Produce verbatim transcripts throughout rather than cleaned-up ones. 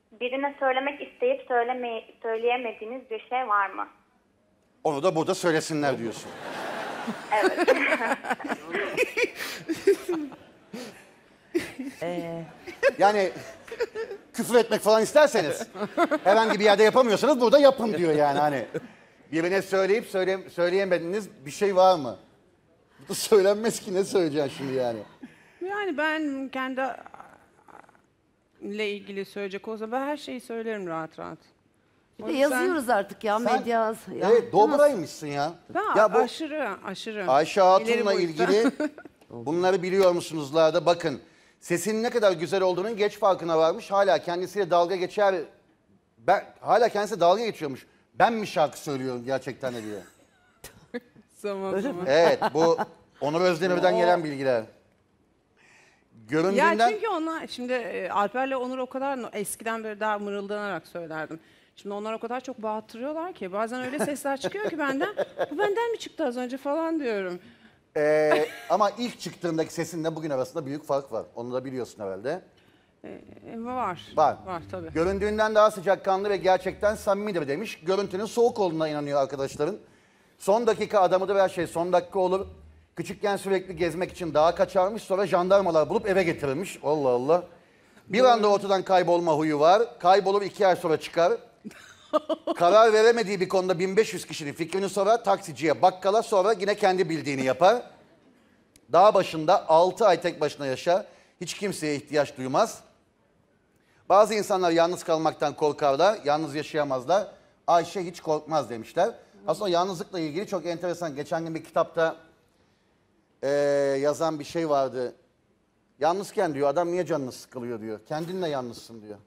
birine söylemek isteyip söyleme, söyleyemediğiniz bir şey var mı? Onu da burada söylesinler diyorsun. Evet. Ee, Yani küfür etmek falan isterseniz herhangi bir yerde yapamıyorsanız burada yapın diyor yani hani. Birine söyleyip söyle, söyleyemediğiniz bir şey var mı? Bu da söylenmez ki, ne söyleyeceksin şimdi yani? Yani ben kendi ile ilgili söyleyecek olsa ben her şeyi söylerim rahat rahat. bir O de yüzden yazıyoruz artık ya Sen- medya. Ya. Evet, dobraymışsın ya. Ben Ya bu aşırı aşırı. Ayşe İleri Hatun'la boyutta. ilgili bunları biliyor musunuzlar da bakın. Sesin ne kadar güzel olduğunun geç farkına varmış. Hala kendisiyle dalga geçer. Ben, hala kendisiyle dalga geçiyormuş. Ben mi şarkı söylüyorum gerçekten de diyor. Zaman zaman. Evet, bu Onur Özdemir'den gelen bilgiler. Göründüğünden... Ya çünkü onlar şimdi e, Alper'le Onur o kadar eskiden böyle daha mırıldanarak söylerdim. Şimdi onlar o kadar çok bağırtırıyorlar ki bazen öyle sesler çıkıyor ki benden. Bu benden mi çıktı az önce falan diyorum. Ee, ama ilk çıktığındaki sesinle bugün arasında büyük fark var. Onu da biliyorsun herhalde. E, var. Var. Var tabii. Göründüğünden daha sıcakkanlı ve gerçekten samimidir demiş. Görüntünün soğuk olduğuna inanıyor arkadaşların. Son dakika adamıdır her şey. Son dakika olur. Küçükken sürekli gezmek için dağa kaçarmış. Sonra jandarmalar bulup eve getirirmiş. Allah Allah. Bir anda ortadan kaybolma huyu var. Kaybolur, iki ay sonra çıkar. Karar veremediği bir konuda bin beş yüz kişinin fikrini sorar. Taksiciye, bakkala, sonra yine kendi bildiğini yapar. Dağ başında altı ay tek başına yaşar. Hiç kimseye ihtiyaç duymaz. Bazı insanlar yalnız kalmaktan korkarlar. Yalnız yaşayamazlar. Ayşe hiç korkmaz demişler. Aslında yalnızlıkla ilgili çok enteresan. Geçen gün bir kitapta eee, yazan bir şey vardı. Yalnızken diyor adam niye canını sıkılıyor diyor. Kendinle yalnızsın diyor.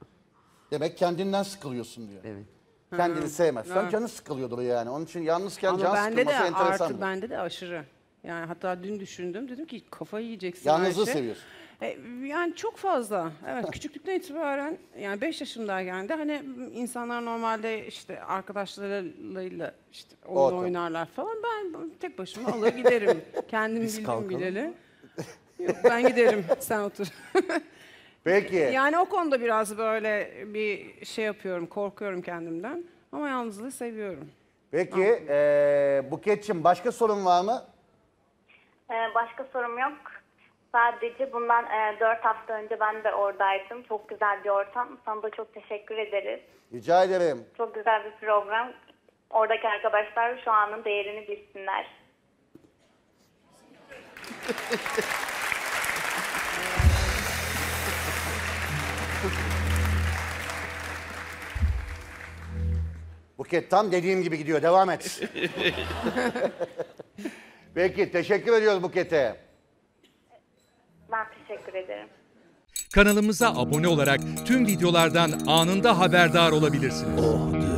Demek kendinden sıkılıyorsun diyor. Evet. Kendini sevmezsen Evet. canı sıkılıyordur yani. Onun için yalnızken Ama can bende de sıkılması enteresan. artı bende de aşırı. Yani hatta dün düşündüm dedim ki kafayı yiyeceksin Yalnızlığı Ayşe. seviyorsun. E, yani çok fazla. Evet küçüklükten itibaren yani beş yaşımdayken de hani insanlar normalde işte arkadaşlarıyla işte oyun Ortam. oynarlar falan. Ben tek başıma alır giderim. Kendim bildim kalkalım. bileli. Yok ben giderim sen otur. Peki. Yani o konuda biraz böyle bir şey yapıyorum, korkuyorum kendimden. Ama yalnızlığı seviyorum. Peki eee Buket'cim başka sorun var mı? Ee, başka sorum yok. Sadece bundan e, dört hafta önce ben de oradaydım. Çok güzel bir ortam. Sana da çok teşekkür ederiz. Rica ederim. Çok güzel bir program. Oradaki arkadaşlar şu anın değerini bilsinler. Buket tam dediğim gibi gidiyor. Devam et. Peki teşekkür ediyoruz Buket'e. Ben teşekkür ederim. Kanalımıza abone olarak tüm videolardan anında haberdar olabilirsiniz.